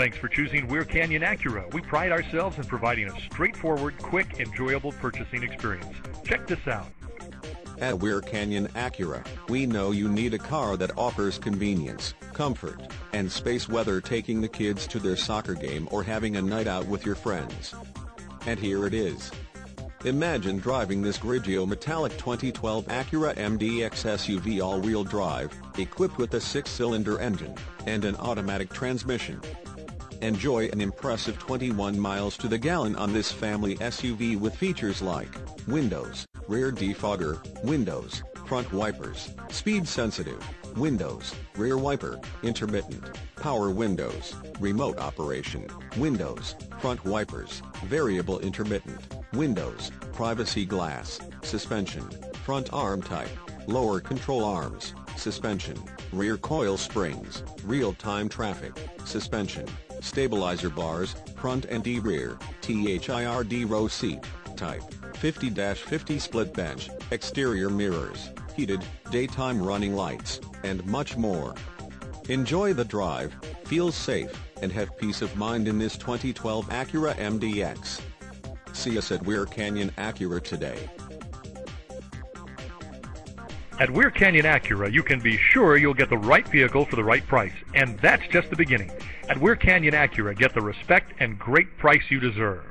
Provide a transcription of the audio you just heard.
Thanks for choosing Weir Canyon Acura. We pride ourselves in providing a straightforward, quick, enjoyable purchasing experience. Check this out. At Weir Canyon Acura, we know you need a car that offers convenience, comfort, and space, whether taking the kids to their soccer game or having a night out with your friends. And here it is. Imagine driving this Grigio metallic 2012 Acura MDX SUV all-wheel drive, equipped with a 6-cylinder engine and an automatic transmission. Enjoy an impressive 21 miles to the gallon on this family SUV with features like windows, rear defogger, windows, front wipers, speed sensitive, windows, rear wiper, intermittent, power windows, remote operation, windows, front wipers, variable intermittent, windows, privacy glass, suspension, front arm type, lower control arms, suspension, rear coil springs, real-time traffic, suspension, stabilizer bars, front and rear, THIRD row seat, type, 50-50 split bench, exterior mirrors, heated, daytime running lights, and much more. Enjoy the drive, feel safe, and have peace of mind in this 2012 Acura MDX. See us at Weir Canyon Acura today. At Weir Canyon Acura, you can be sure you'll get the right vehicle for the right price, and that's just the beginning. At Weir Canyon Acura, get the respect and great price you deserve.